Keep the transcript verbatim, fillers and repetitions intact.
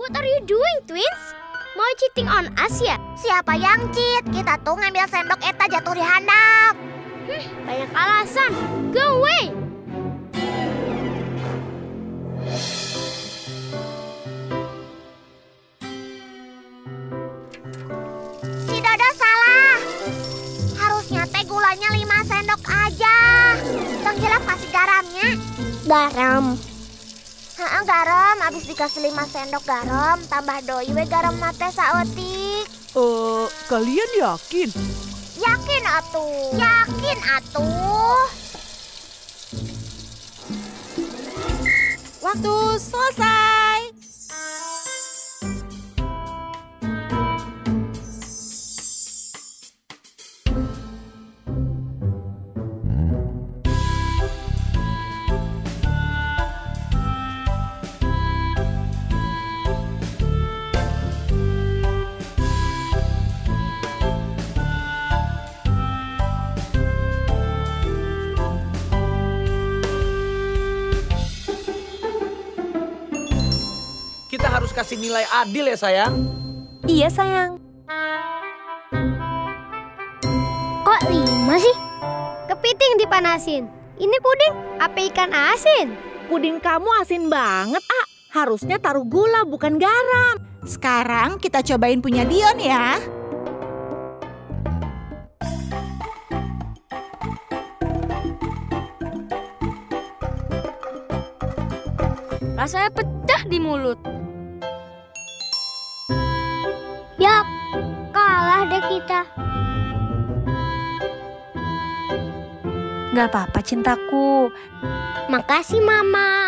What are you doing, twins? Mau cheating on us ya? Siapa yang cheat? Kita tuh ngambil sendok eta jatuh di handap. Hmm, banyak alasan. Go away! Si Dodo salah. Harusnya teh gulanya lima sendok aja. Bang Jelap kasih garamnya. Garam. Heeh, garam. Abis dikasih lima sendok garam, tambah doi we garam nate saeutik. Eh, uh, kalian yakin? Yakin atuh. Yakin atuh. Waktu selesai. Kita harus kasih nilai adil ya sayang. Iya sayang. Kok lima sih? Kepiting dipanasin. Ini puding apa ikan asin? Puding kamu asin banget, ah. Harusnya taruh gula bukan garam. Sekarang kita cobain punya Dion ya. Rasanya pedah di mulut. Ya, kalah deh kita. Gak apa-apa cintaku. Makasih Mama.